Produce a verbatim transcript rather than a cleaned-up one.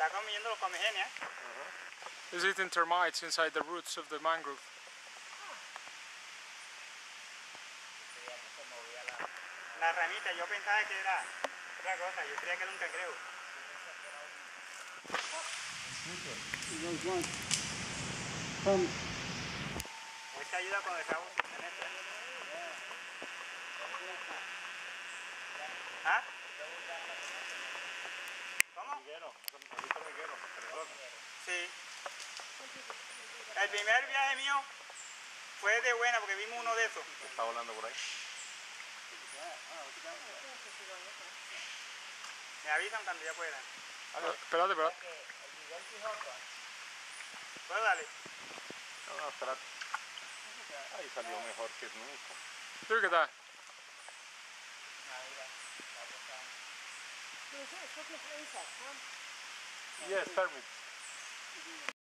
Está comiendo los comegenias. Uh-huh. Is eating termites inside the roots of the mangrove. La ramita, yo pensaba que era otra cosa, yo creía que era un cangrejo. Esta ayuda con el rabo sin tener. ¿Ah? ¿Cómo? Sí. El primer viaje mío fue de buena porque vimos uno de esos. Está volando por ahí. Me avisan cuando ya puedan. Uh, espérate, espérate. ¿Puedo darle? No, no, espérate. Ahí salió mejor que nunca. Look at that. Yes, termites.